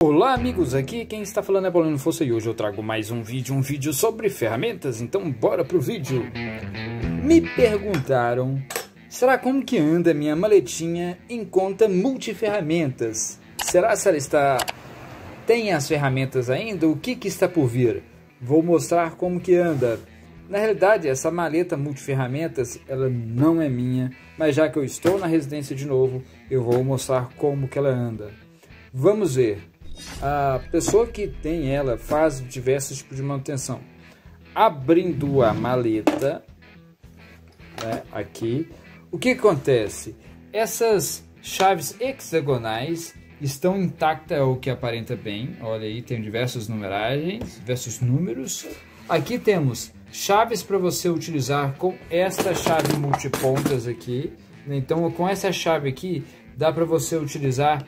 Olá amigos, aqui quem está falando é Paulino Fossa e hoje eu trago mais um vídeo sobre ferramentas, então bora pro vídeo. Me perguntaram, será como que anda minha maletinha em conta multiferramentas? Será se ela tem as ferramentas ainda? O que está por vir? Vou mostrar como que anda. Na realidade, essa maleta multiferramentas, ela não é minha, mas já que eu estou na residência de novo, eu vou mostrar como que ela anda. Vamos ver. A pessoa que tem ela faz diversos tipos de manutenção. Abrindo a maleta, né, aqui, o que acontece? Essas chaves hexagonais estão intactas, o que aparenta bem. Olha aí, tem diversas numeragens, diversos números. Aqui temos chaves para você utilizar com esta chave multipontas aqui. Então, com essa chave aqui, dá para você utilizar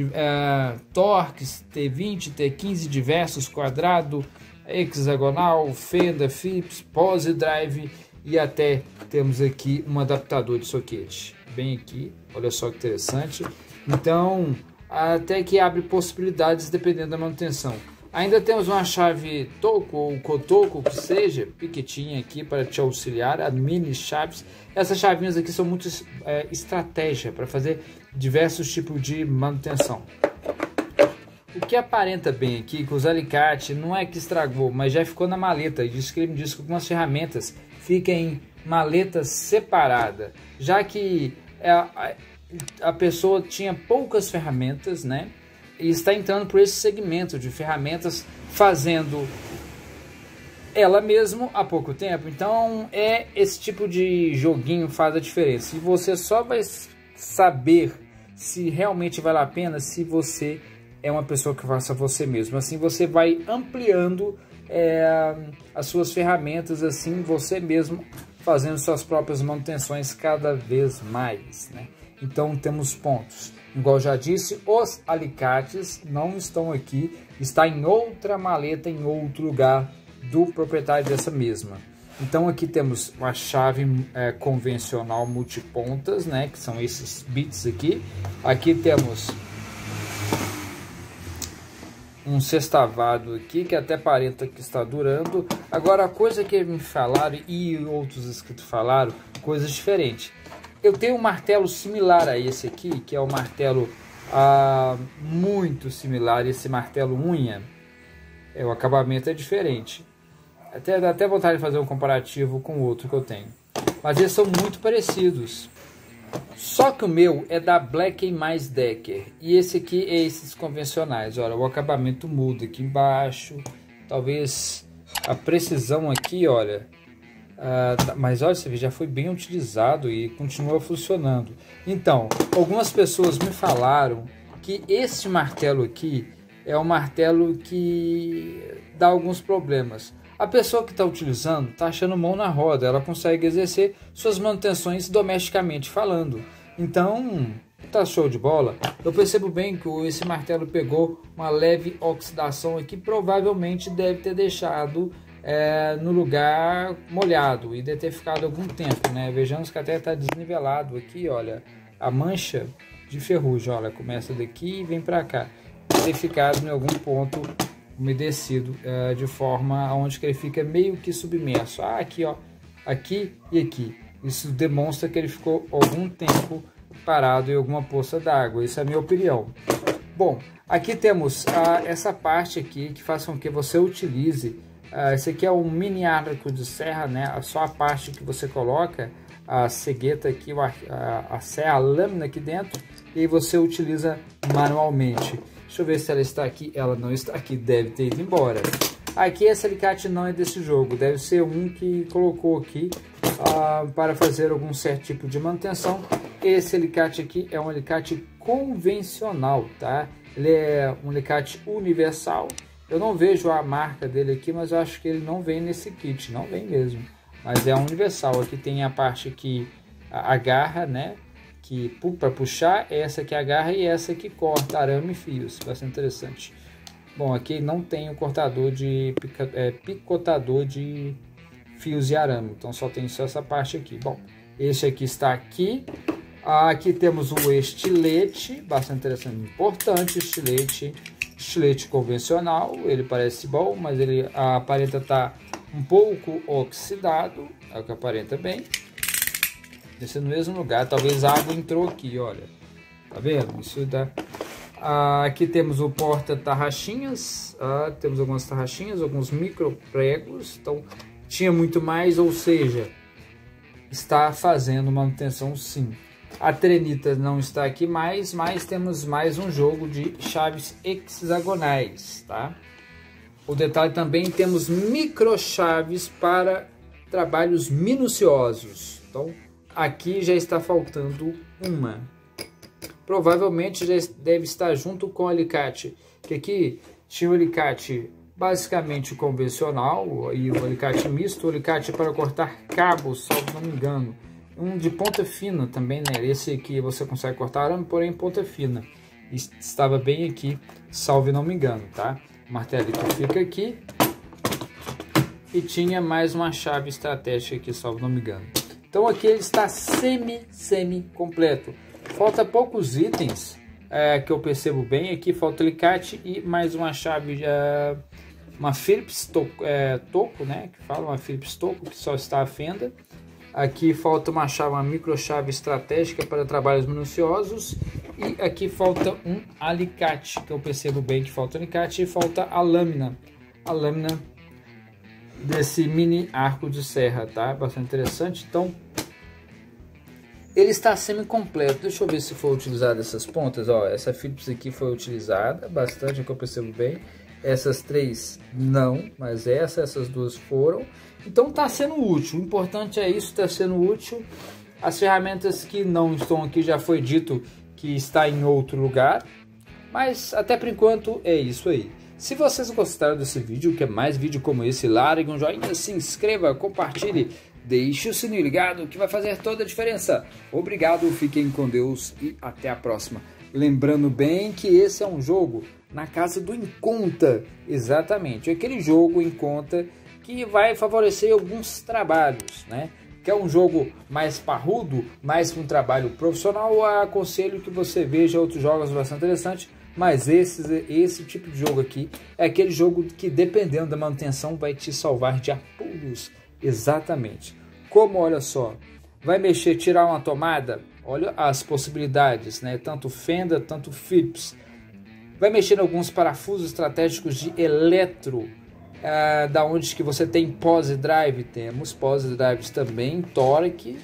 torques, T20, T15, diversos, quadrado, hexagonal, fenda, Phillips, pose drive e até temos aqui um adaptador de soquete. Bem aqui, olha só que interessante. Então, até que abre possibilidades dependendo da manutenção. Ainda temos uma chave toco ou cotoco, que seja, piquetinha aqui para te auxiliar, a mini chaves. Essas chavinhas aqui são muito estratégia para fazer diversos tipos de manutenção. O que aparenta bem aqui, que os alicates não é que estragou, mas já ficou na maleta. E diz que ele me disse que algumas ferramentas ficam em maleta separada, já que a pessoa tinha poucas ferramentas, né? E está entrando por esse segmento de ferramentas, fazendo ela mesma há pouco tempo. Então esse tipo de joguinho faz a diferença. E você só vai saber se realmente vale a pena se você é uma pessoa que faça você mesmo. Assim você vai ampliando as suas ferramentas, assim você mesmo fazendo suas próprias manutenções cada vez mais, né? Então temos pontos. Igual já disse, os alicates não estão aqui, está em outra maleta, em outro lugar do proprietário dessa mesma. Então aqui temos uma chave convencional multipontas, né, que são esses bits aqui. Aqui temos um sextavado aqui, que até aparenta que está durando. Agora a coisa que me falaram e outros inscritos falaram, coisas diferentes. Eu tenho um martelo similar a esse aqui, que é o martelo muito similar, esse martelo unha. O acabamento é diferente. Dá até vontade de fazer um comparativo com o outro que eu tenho. Mas eles são muito parecidos. Só que o meu é da Black & Decker. E esse aqui é esses convencionais. Olha, o acabamento muda aqui embaixo. Talvez a precisão aqui, olha... mas olha, esse já foi bem utilizado e continua funcionando. Então, algumas pessoas me falaram que este martelo aqui é um martelo que dá alguns problemas. A pessoa que está utilizando está achando mão na roda, ela consegue exercer suas manutenções domesticamente falando. Então, tá show de bola. Eu percebo bem que esse martelo pegou uma leve oxidação aqui, provavelmente deve ter deixado no lugar molhado e deve ter ficado algum tempo, né? Vejamos que até está desnivelado aqui, olha, a mancha de ferrugem, olha, começa daqui e vem para cá, deve ter ficado em algum ponto umedecido, de forma onde que ele fica meio que submerso. Aqui, ó, aqui e aqui. Isso demonstra que ele ficou algum tempo parado em alguma poça d'água. Isso é a minha opinião. Bom, aqui temos essa parte aqui que faz com que você utilize. Esse aqui é um mini arco de serra, né? Só a parte que você coloca a cegueta aqui, a serra, a lâmina aqui dentro, e você utiliza manualmente. Deixa eu ver se ela está aqui. Ela não está aqui, deve ter ido embora. Aqui esse alicate não é desse jogo, deve ser um que colocou aqui para fazer algum certo tipo de manutenção. Esse alicate aqui é um alicate convencional, tá? Ele é um alicate universal. Eu não vejo a marca dele aqui, mas eu acho que ele não vem nesse kit, não vem mesmo. Mas é universal. Aqui tem a parte que agarra, né? Que para puxar, essa que agarra e essa que corta arame e fios. Bastante interessante. Bom, aqui não tem o cortador de picotador de fios e arame, então só tem só essa parte aqui. Bom, esse aqui está aqui. Aqui temos o estilete, bastante interessante, importante estilete. estilete convencional, ele parece bom, mas ele aparenta estar um pouco oxidado, é o que aparenta bem. Esse é no mesmo lugar, talvez a água entrou aqui, olha, tá vendo? Isso dá. Aqui temos o porta-tarraxinhas, temos algumas tarraxinhas, alguns micro pregos, então tinha muito mais, ou seja, está fazendo manutenção sim. A trenita não está aqui mais, mas temos mais um jogo de chaves hexagonais, tá? O detalhe também, temos micro chaves para trabalhos minuciosos. Então, aqui já está faltando uma. Provavelmente já deve estar junto com o alicate, que aqui tinha o alicate basicamente convencional e o alicate misto, o alicate para cortar cabos, salvo não me engano. Um de ponta fina também, né? Esse aqui você consegue cortar arame, porém ponta fina. Estava bem aqui, salvo não me engano, tá? O martelito fica aqui. E tinha mais uma chave estratégica aqui, salvo não me engano. Então aqui ele está semi completo. Falta poucos itens que eu percebo bem. Aqui falta alicate e mais uma chave, uma Phillips toco, né? Que fala uma Phillips toco, que só está a fenda. Aqui falta uma chave, uma microchave estratégica para trabalhos minuciosos. E aqui falta um alicate, que eu percebo bem que falta alicate. E falta a lâmina desse mini arco de serra, tá? Bastante interessante. Então, ele está semi-completo. Deixa eu ver se foi utilizada essas pontas. Ó, essa Phillips aqui foi utilizada bastante, é que eu percebo bem. Essas três não, mas essas duas foram. Então está sendo útil, o importante é isso, está sendo útil. As ferramentas que não estão aqui já foi dito que está em outro lugar, mas até por enquanto é isso aí. Se vocês gostaram desse vídeo, quer mais vídeo como esse, largue um joinha, se inscreva, compartilhe, deixe o sininho ligado que vai fazer toda a diferença. Obrigado, fiquem com Deus e até a próxima. Lembrando bem que esse é um jogo na casa do Em Conta, exatamente, aquele jogo em conta que vai favorecer alguns trabalhos, né? Que é um jogo mais parrudo, mais com um trabalho profissional, eu aconselho que você veja outros jogos bastante interessantes, mas esse tipo de jogo aqui é aquele jogo que, dependendo da manutenção, vai te salvar de apuros, exatamente. Como, olha só, vai mexer, tirar uma tomada, olha as possibilidades, né? Tanto fenda, tanto Phillips. Vai mexer em alguns parafusos estratégicos de eletro, da onde que você tem pose drive, temos pose drives também, torques,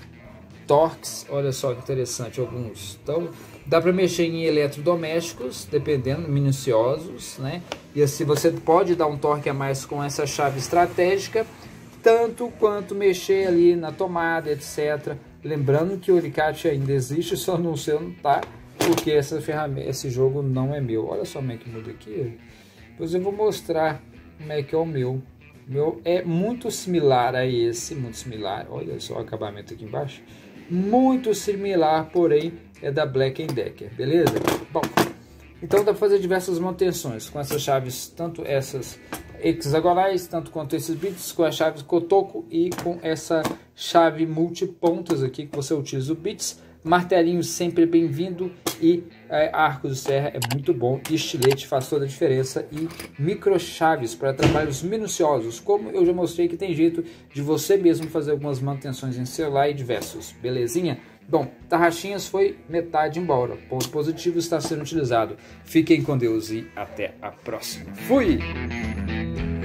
olha só que interessante alguns. Então dá para mexer em eletrodomésticos, dependendo, minuciosos, né? E assim você pode dar um torque a mais com essa chave estratégica, tanto quanto mexer ali na tomada, etc. Lembrando que o alicate ainda existe, só não sei onde tá, porque essa ferramenta, esse jogo não é meu. Olha só como é que muda aqui. Depois eu vou mostrar como é que é o meu. O meu é muito similar a esse, muito similar. Olha só o acabamento aqui embaixo. Muito similar, porém é da Black & Decker, beleza? Bom, então dá para fazer diversas manutenções com essas chaves, tanto essas hexagonais, tanto quanto esses bits, com as chaves Kotoku e com essa chave multipontas aqui que você utiliza o bits. Martelinho sempre bem-vindo e arco de serra é muito bom, e estilete faz toda a diferença, e micro chaves para trabalhos minuciosos, como eu já mostrei que tem jeito de você mesmo fazer algumas manutenções em celular e diversos, belezinha? Bom, tarraxinhas foi metade embora, ponto positivo está sendo utilizado. Fiquem com Deus e até a próxima. Fui!